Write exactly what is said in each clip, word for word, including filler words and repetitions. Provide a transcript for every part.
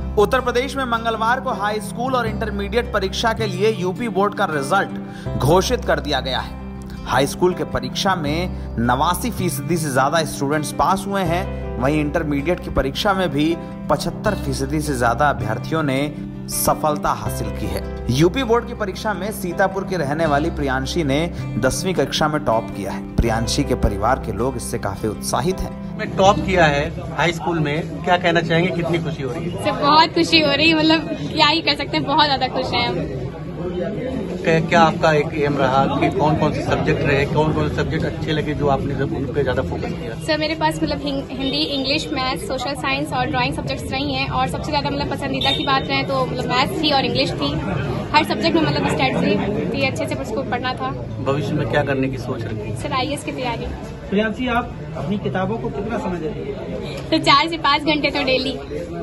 उत्तर प्रदेश में मंगलवार को हाई स्कूल और इंटरमीडिएट परीक्षा के लिए यूपी बोर्ड का रिजल्ट घोषित कर दिया गया है। हाई स्कूल के परीक्षा में नवासी फीसदी से ज्यादा स्टूडेंट्स पास हुए हैं। वहीं इंटरमीडिएट की परीक्षा में भी पचहत्तर फीसदी से ज्यादा अभ्यर्थियों ने सफलता हासिल की है। यूपी बोर्ड की परीक्षा में सीतापुर की रहने वाली प्रियांशी ने दसवीं कक्षा में टॉप किया है। प्रियांशी के परिवार के लोग इससे काफी उत्साहित हैं। मैं टॉप किया है हाई स्कूल में, क्या कहना चाहेंगे, कितनी खुशी हो रही है? सर बहुत खुशी हो रही है, मतलब क्या ही कर सकते हैं, बहुत ज्यादा खुश हैं हम। क्या आपका एक एम रहा कि कौन कौन से सब्जेक्ट रहे, कौन कौन से सब्जेक्ट अच्छे लगे जो आपने उन पे ज्यादा फोकस किया? सर मेरे पास मतलब Hindi, English, maths, social science और ड्राइंग सब्जेक्ट्स रही हैं और सबसे ज्यादा मतलब पसंदीदा की बात रहे तो मतलब मैथ्स थी और इंग्लिश थी। हर सब्जेक्ट में मतलब स्टडी थी, अच्छे से उसको पढ़ना था। भविष्य में क्या करने की सोच रही है? सर आई ए एस की तैयारी। प्रियांशी, आप अपनी किताबों को कितना समय देती हैं? तो चार से पाँच घंटे तो डेली।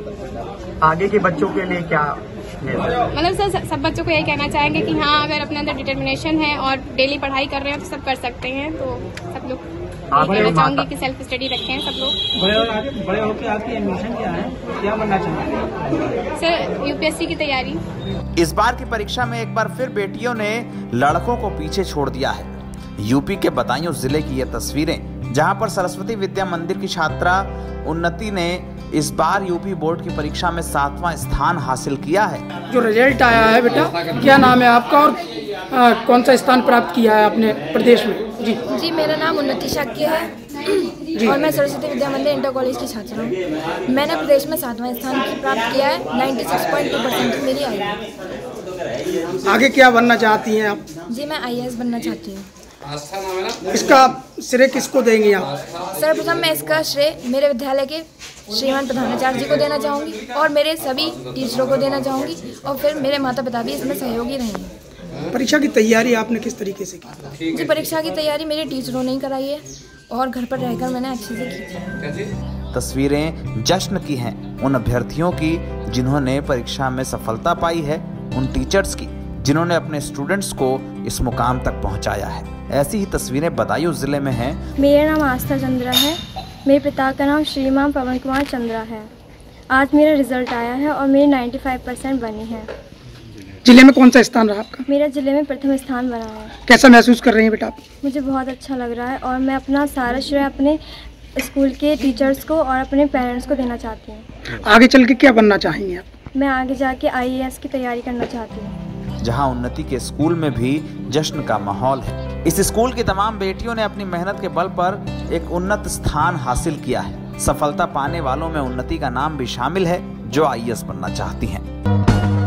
आगे के बच्चों के लिए क्या मतलब सर सब बच्चों को यही कहना चाहेंगे कि हाँ, अगर अपने अंदर डिटर्मिनेशन है और डेली पढ़ाई कर रहे हैं तो सब कर सकते हैं। तो सब लोग कहना चाहूंगी कि सेल्फ स्टडी रखें सब लोग। बड़े और आगे बड़े होकर आपकी एडमिशन क्या है, क्या बनना चाहिए? Sir U P S C की तैयारी। इस बार की परीक्षा में एक बार फिर बेटियों ने लड़कों को पीछे छोड़ दिया है। यूपी के बदायूं जिले की ये तस्वीरें, जहां पर सरस्वती विद्या मंदिर की छात्रा उन्नति ने इस बार यूपी बोर्ड की परीक्षा में सातवां स्थान हासिल किया है। जो रिजल्ट आया है बेटा, क्या नाम है आपका और आ, कौन सा स्थान प्राप्त किया है अपने प्रदेश में? जी जी मेरा नाम उन्नति शाक्य है जी। और मैं सरस्वती विद्या मंदिर इंटर कॉलेज की छात्रा हूँ। मैंने प्रदेश में सातवां स्थान प्राप्त किया है। छियानवे पॉइंट दो परसेंट मेरी आई है। आगे क्या बनना चाहती हैं आप? जी मैं आई ए एस बनना चाहती हूँ। इसका श्रेय किसको देंगे आप? सर्वप्रथम मैं इसका श्रेय मेरे विद्यालय के श्रीमान प्रधानाचार्य जी को देना चाहूँगी और मेरे सभी टीचरों को देना चाहूँगी और फिर मेरे माता पिता भी इसमें सहयोगी रहेंगे। परीक्षा की तैयारी आपने किस तरीके से की? जी परीक्षा की तैयारी मेरे टीचरों ने ही कराई है और घर पर रहकर मैंने अच्छे से की थी। तस्वीरें जश्न की हैं उन अभ्यर्थियों की जिन्होंने परीक्षा में सफलता पाई है, उन टीचर्स की जिन्होंने अपने स्टूडेंट्स को इस मुकाम तक पहुंचाया है। ऐसी ही तस्वीरें बदायूं जिले में हैं। मेरा नाम आस्था चंद्रा है। मेरे पिता का नाम श्रीमान पवन कुमार चंद्रा है। आज मेरा रिजल्ट आया है और मेरी पचानवे परसेंट बनी है। जिले में कौन सा स्थान रहा आपका? मेरा जिले में प्रथम स्थान बना है। कैसा महसूस कर रही हैं बेटा आप? मुझे बहुत अच्छा लग रहा है और मैं अपना सारा श्रेय अपने स्कूल के टीचर्स को और अपने पेरेंट्स को देना चाहती हूँ। आगे चल के क्या बनना चाहेंगे आप? मैं आगे जाके आई ए एस की तैयारी करना चाहती हूँ। जहां उन्नति के स्कूल में भी जश्न का माहौल है। इस स्कूल की तमाम बेटियों ने अपनी मेहनत के बल पर एक उन्नत स्थान हासिल किया है। सफलता पाने वालों में उन्नति का नाम भी शामिल है, जो आई ए एस बनना चाहती हैं।